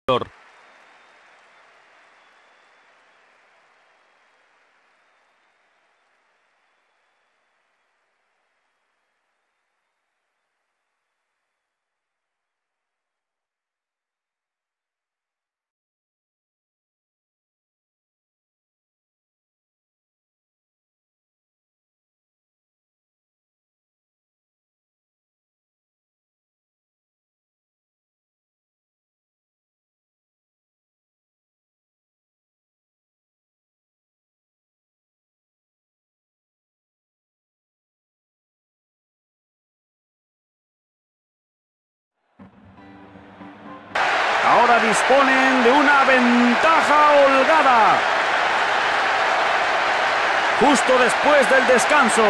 Ahora disponen de una ventaja holgada. Justo después del descanso.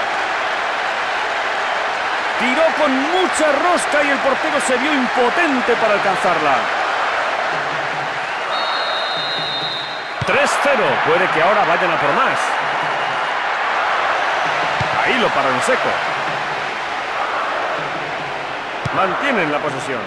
Tiró con mucha rosca y el portero se vio impotente para alcanzarla. 3-0. Puede que ahora vayan a por más. Ahí lo paran en seco. Mantienen la posesión.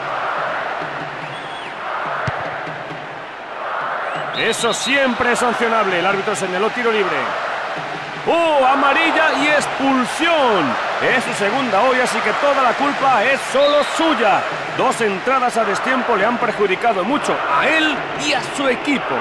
Eso siempre es sancionable. El árbitro señaló tiro libre. ¡Oh! Amarilla y expulsión. Es su segunda hoy, así que toda la culpa es solo suya. 2 entradas a destiempo le han perjudicado mucho a él y a su equipo.